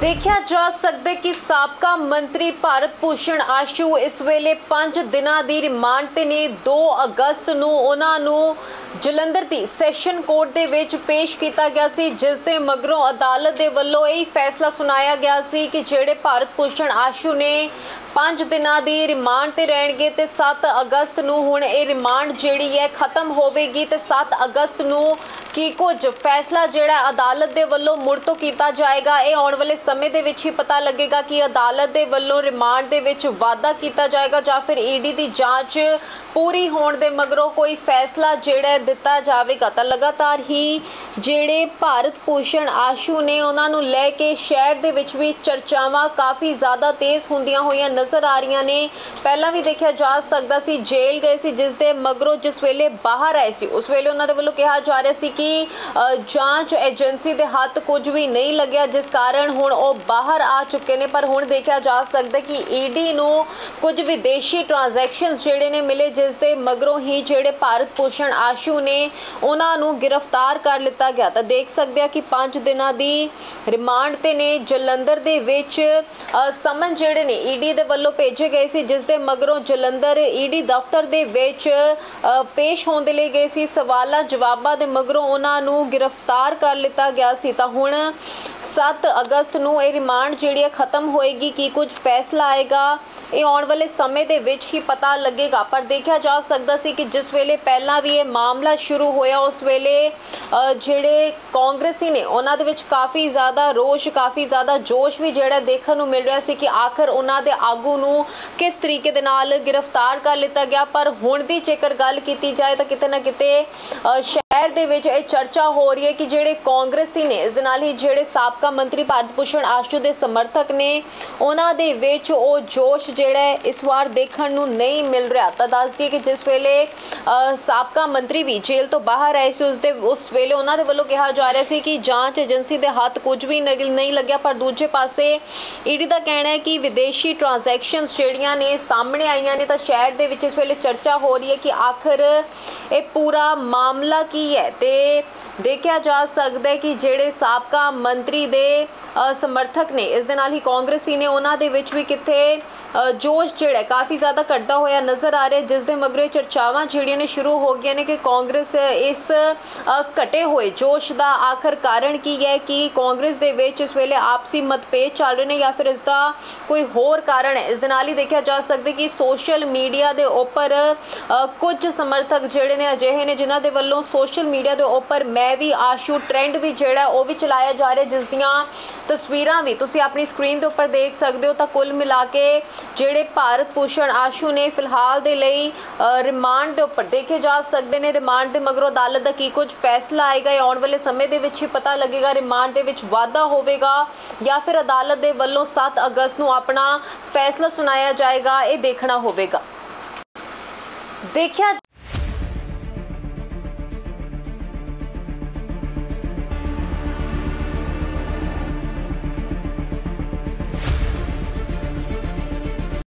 देखा जा सकता कि साबका मंत्री भारत भूषण आशू इस वेले 5 दिनों की रिमांड ते ने 2 अगस्त नूं उन्हां नूं जलंधर की सैशन कोर्ट दे विच पेश किया गया सी, जिस दे मगरों अदालत दे वल्लों यही फैसला सुनाया गया सी कि जेड़े भारत भूषण आशू ने 5 दिनों की रिमांड ते रहणगे ते 7 अगस्त नूं हुण ये रिमांड जिहड़ी है खत्म होवेगी ते 7 अगस्त नूं की कुछ फैसला जिहड़ा अदालत दे वल्लों मुड़ तो किया जाएगा। ये आने वाले समय दे विच ही पता लगेगा कि अदालत दे वल्लों रिमांड दे विच वाधा किया जाएगा जां फिर ईडी की जांच पूरी होने दे मगरों कोई फैसला जिहड़ा दिता जाएगा। तो लगातार ही जिहड़े भारत भूषण आशू ने उन्हां नूं लैके शहर दे विच भी चर्चावां काफ़ी ज़्यादा तेज़ होंदियां होईयां नज़र आ रही ने। पहला भी देखा जा सकता सी जेल गए सी, जिस दे मगरों जिस वेले बाहर आए सी उस वेले उन्हां दे वल्लों कहा जा रहा सी कि जांच एजेंसी दे हाथ कुछ भी नहीं लग्या, जिस कारण हुण वो बाहर आ चुके ने। पर हुण देखा जा सकता कि ईडी नूं कुछ विदेशी ट्रांजैक्शनस जिहड़े ने मिले, जिस दे मगरों ही जिहड़े भारत भूषण आशू ने उन्हां नूं गिरफ्तार कर लिता गया। तो देख सकते हैं कि 5 दिनों की रिमांड ते ने जलंधर दे विच समन जिहड़े ने ईडी दे वल्लों भेजे गए सी, जिस दे मगरों जलंधर ईडी दफ्तर दे विच पेश होण दे लई गए सी। सवालां जवाबां दे मगरों उन्हां नूं गिरफ्तार कर लिता गया सी। तां हुण 7 अगस्त नूं ये रिमांड जिहड़ी खत्म होएगी कि कुछ फैसला आएगा ये आने वाले समय दे विच ही पता लगेगा। पर देखा जा सकता सी कि जिस वेले पहला भी ये मामला शुरू होया उस वेले जिहड़े कांग्रेसी ने उन्हां दे विच काफ़ी ज़्यादा रोष काफ़ी ज़्यादा जोश भी जिहड़ा देखण नूं मिल रहा सी कि आखिर उन्हां दे आगू नूं किस तरीके दे नाल गिरफ्तार कर लिता गया। पर हुण दी जेकर गल कीती जाए तो किते ना किते शहर दे विच ये चर्चा हो रही है कि जिहड़े कांग्रेसी ने इस दे नाल ही जिहड़े साबका मंत्री भारत भूषण आशू दे समर्थक ने उन्हां दे विच ओ जोश जिहड़ा इस वार देखण नूं नहीं मिल रहा। तो दस दिए कि जिस वेले साबका मंत्री भी जेल तो बाहर आए सी उस वेले उन्हां दे वल्लों कहा जा रहा सी कि जांच एजेंसी दे हाथ कुछ भी नहीं लग्या। पर दूजे पासे ईडी दा कहना है कि विदेशी ट्रांजैक्शनस जिहड़ियां ने सामने आईयां ने। तो शहर दे विच इस वेले चर्चा हो रही है कि आखिर ये पूरा मामला की है। ते देखा जा सकता है कि जेड़े साबका मंत्री दे समर्थक ने इस दे नाल ही कांग्रेसी ने उन्हां दे विच भी किथे जोश जिहड़ा काफ़ी ज़्यादा घटदा होया नज़र आ रहा है, जिस दे मगरे चर्चावां जिहड़ियां ने शुरू हो गई ने कि कांग्रेस इस घटे हुए जोश का आखिर कारण की है कि कांग्रेस दे विच इस वेले आपसी मतभेद चल रहे हैं या फिर इसका कोई होर कारण है। इस दे नाल ही देखा जा सकता कि सोशल मीडिया दे उपर कुछ समर्थक जिहड़े ने अजिहे ने जिन्हां दे वल्लों सोशल मीडिया दे उपर मैं भी आशू ट्रेंड भी जिहड़ा वो भी चलाया जा रहा है, जिस दियां तस्वीरां भी तुसीं अपनी स्क्रीन के उपर देख सकते हो। तो कुल मिला के जिहड़े भारत भूषण आशू ने फिलहाल दे लई रिमांड दे उपर देखे जा सकते हैं। रिमांड दे मगरों अदालत दा की कुछ फैसला आएगा ये आने वाले समय दे विच ही पता लगेगा। रिमांड दे विच वाधा होवेगा या फिर अदालत दे वल्लों 7 अगस्त नूं अपना फैसला सुनाया जाएगा, ये देखना होवेगा। देखिया